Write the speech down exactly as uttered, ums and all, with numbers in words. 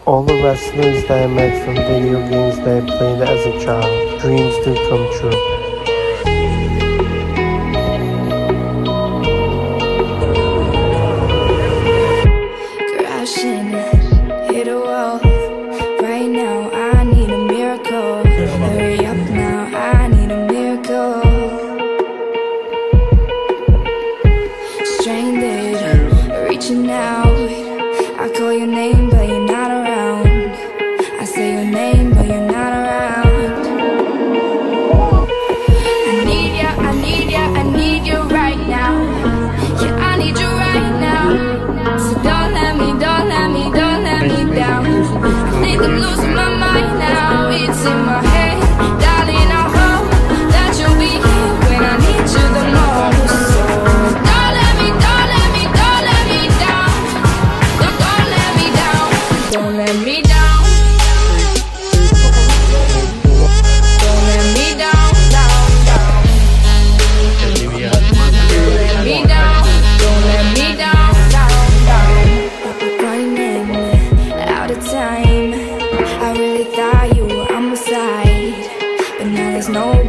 All the wrestlers that I met from video games that I played as a child, dreams do come true. Crashing, hit a wall. Right now, I need a miracle. Hurry up now, I need a miracle. Stranded, reaching out. I call your name, but you're not around. I say your name, but you're not around. I need ya, I need ya, I need you right now. Yeah, I need you right now. So don't let me, don't let me, don't let me down. I think I'm losing my mind now. It's in my head, darling, I hope that you'll be here when I need you the most. So don't let me, don't let me, don't let me down. Don't, don't let me down. Don't let me down. Don't let me down, down, down. Don't let me down. Don't let me down, down, down. Running out of time. I really thought you were on my side, but now there's no